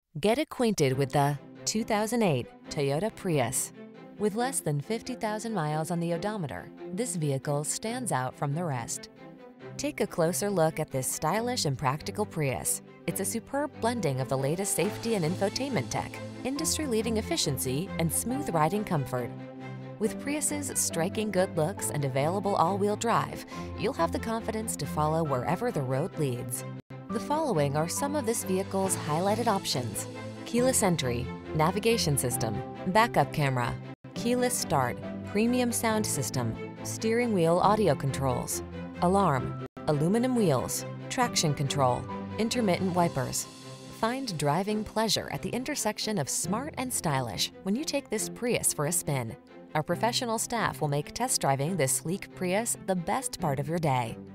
Get acquainted with the 2008 Toyota Prius. With less than 50,000 miles on the odometer, this vehicle stands out from the rest. Take a closer look at this stylish and practical Prius. It's a superb blending of the latest safety and infotainment tech, industry-leading efficiency, and smooth riding comfort. With Prius's striking good looks and available all-wheel drive, you'll have the confidence to follow wherever the road leads. The following are some of this vehicle's highlighted options: keyless entry, navigation system, backup camera, keyless start, premium sound system, steering wheel audio controls, alarm, aluminum wheels, traction control, intermittent wipers. Find driving pleasure at the intersection of smart and stylish when you take this Prius for a spin. Our professional staff will make test driving this sleek Prius the best part of your day.